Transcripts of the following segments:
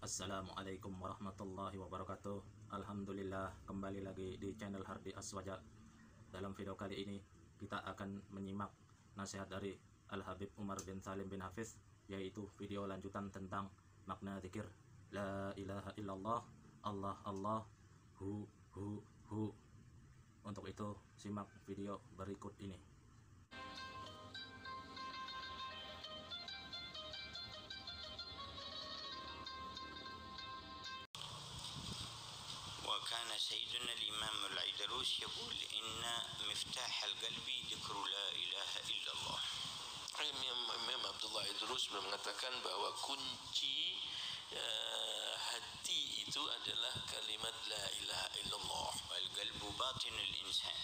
Assalamualaikum warahmatullahi wabarakatuh. Alhamdulillah, kembali lagi di channel Hardi Aswaja. Dalam video kali ini kita akan menyimak nasihat dari Al-Habib Umar bin Salim bin Hafiz, yaitu video lanjutan tentang makna zikir La ilaha illallah, Allah Allah, hu. Untuk itu simak video berikut ini. وكان سيدنا الإمام العيدروس يقول إن مفتاح القلب ذكر لا إله إلا الله. Imam Abdullah Idrus mengatakan bahwa kunci hati itu adalah kalimat la ilaha illallah. Wal qalbu batinul insan.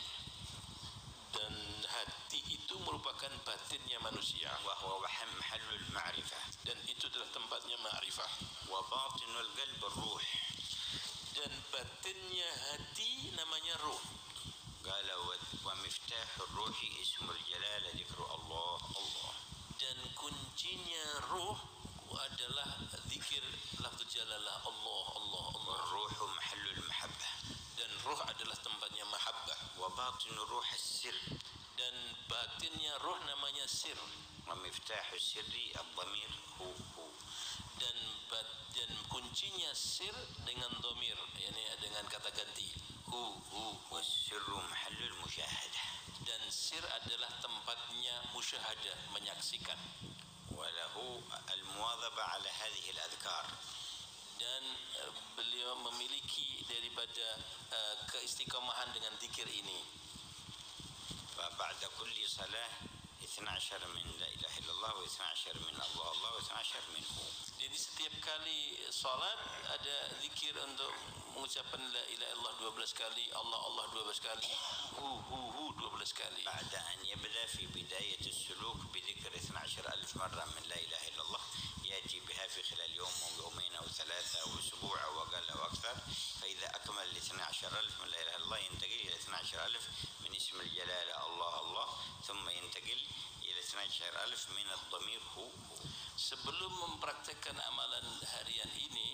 Dan hati itu merupakan batinnya manusia. Wa huwa mahallul ma'rifah. Dan itu adalah tempatnya ma'rifah. Wa batinul qalb ar-ruh. Dan batinnya hati namanya ruh. Qala wa miftahur ruhi ismul jalal dzikru Allah Allah. Dan kuncinya ruh adalah zikir lafaz jalalah Allah Allah Allah. Ruhu mahallul mahabbah. Dan ruh adalah tempatnya mahabbah. Wa batinur ruh as-sir. Dan batinnya ruh namanya sir. Wa miftahus sirri ad-dhamir hu. Dan kuncinya sir dengan dhamir, yakni dengan kata ganti hu. Wasirru mahallul musyahadah. Dan sir adalah tempatnya musyahadah, menyaksikan. Walahu al-muwadhaba ala hadhihi al-adhkar. Dan beliau memiliki daripada keistiqomahan dengan zikir ini. Fa ba'da kulli salah 12 min la ilaha illallah wa 12 min Allah Allah wa 12 minhu. Jadi setiap kali salat ada zikir untuk mengucapkan la ilaha illallah 12 kali, Allah Allah 12 kali, hu 12 kali. بعد أن يبدأ في بداية السلوك بذكر 12,000 مرة من لا إله إلا الله يأتي بها في خلال يوم أو يومين أو ثلاثة أو أسبوع أو أقل أو أكثر. فإذا أكمل 12,000 من لا إله إلا الله ينتقل إلى 12,000 من اسم الجلالة الله الله، ثم ينتقل إلى 12,000 من الضمير هو. Sebelum mempraktekkan amalan harian ini,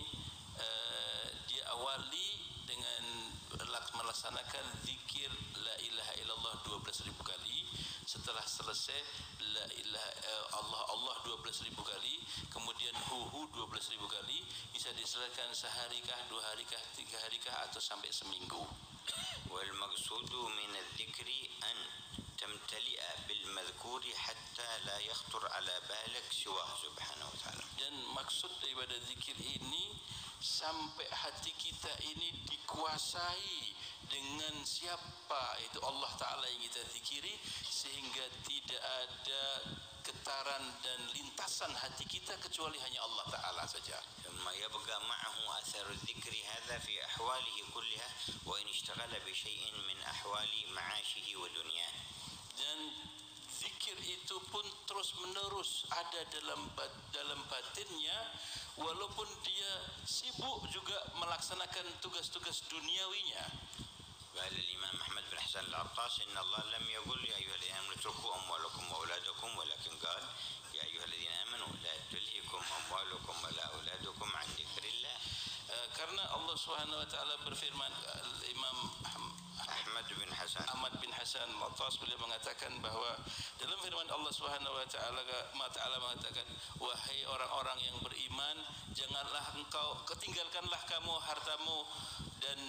dia awali dengan melaksanakan zikir la ilaha illallah 12.000 kali. Setelah selesai la ilaha Allah Allah 12.000 kali, kemudian hu 12.000 kali. Bisa diselesaikan seharikah, 2 harikah, 3 harikah, atau sampai seminggu. Wal maqsudu min al-dhikri an tamtali'a bil madhkuri hatta la yakhtur ala balak siwah subhanahu wa ta'ala. Dan maksud daripada zikir ini sampai hati kita ini dikuasai dengan siapa, itu Allah Ta'ala yang kita zikiri, sehingga tidak ada getaran dan lintasan hati kita kecuali hanya Allah Ta'ala saja. ثم يبقى معه أثر الذكر هذا في أحواله كلها وإن اشتغل بشيء من أحوال معاشه ودنياه. Dan zikir itu pun terus menerus ada dalam batinnya, walaupun dia sibuk juga melaksanakan tugas-tugas duniawinya. قال الإمام أحمد بن حسن العطاس إن الله لم يقل يا أيها الذين آمنوا اتركوا أموالكم وأولادكم، ولكن قال يا أيها الذين آمنوا لا تلهكم أموالكم ولا أولادكم عن ذكر الله. Karena Allah Subhanahu wa taala berfirman, Imam Ahmad bin Hasan Al-Attas beliau mengatakan bahwa dalam firman Allah Subhanahu wa taala mengatakan, wahai orang-orang yang beriman, janganlah engkau ketinggalkanlah kamu hartamu dan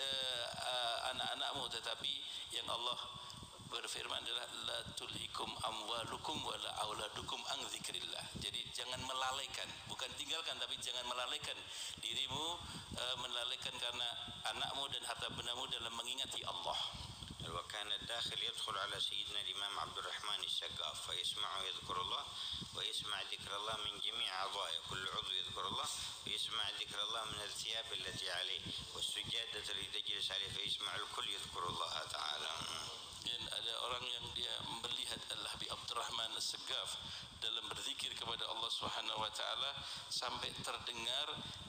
anak-anakmu, tetapi yang Allah berfirman adalah la tulhikum amwalukum wala auladukum an dzikrillah. Jadi jangan melalaikan, bukan tinggalkan tapi jangan melalaikan dirimu, melalaikan karena anakmu dan harta bendamu dalam mengingati Allah. وكان الداخل يدخل على سيدنا الإمام عبد الرحمن السقاف فيسمعه يذكر الله ويسمع ذكر الله من جميع أعضائه، كل عضو يذكر الله ويسمع ذكر الله من الثياب التي عليه والسجادة التي تجلس عليه فيسمع الكل يذكر الله تعالى. Dan ada orang yang dia melihat Al-Habib Abdurrahman As-Saggaf dalam berzikir kepada Allah Subhanahu wa taala sampai terdengar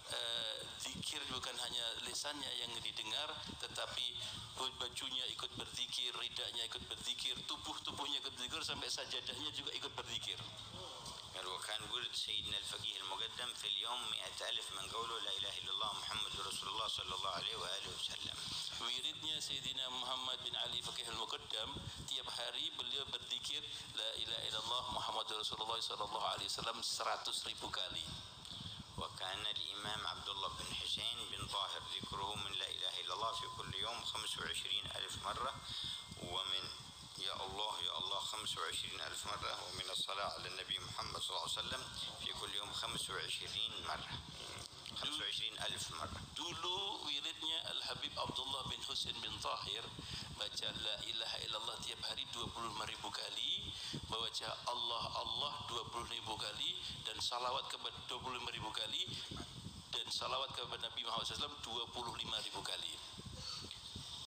zikir, bukan hanya lisannya yang didengar tetapi bajunya ikut berzikir, ridanya ikut berzikir, tubuhnya ikut berzikir, sampai sajadahnya juga ikut berzikir. وكان ورد سيدنا الفقيه المقدم في اليوم 100,000 من قوله لا إله إلا الله محمد رسول الله صلى الله عليه وآله وسلم. Wiridnya Sayyidina Muhammad bin Ali Faqih al-Muqaddam, tiap hari beliau berzikir la ilaha illallah Muhammad Rasulullah sallallahu alaihi wasallam 100.000 kali. وكان الإمام عبد الله بن حسين بن طاهر ذكره من لا إله إلا الله في كل يوم 25,000 مرة، ومن يا الله يا الله 25,000 مرة، ومن الصلاة على النبي محمد صلى الله عليه وسلم في كل يوم 25 مرة 25,000 مرة. Dulu wiridnya Al-Habib Abdullah bin Husain bin Tahir baca la ilaha illallah tiap hari 25.000 kali, baca Allah Allah 20.000 kali, dan salawat kepada 25.000 kali, dan salawat kepada Nabi Muhammad SAW 25.000 kali.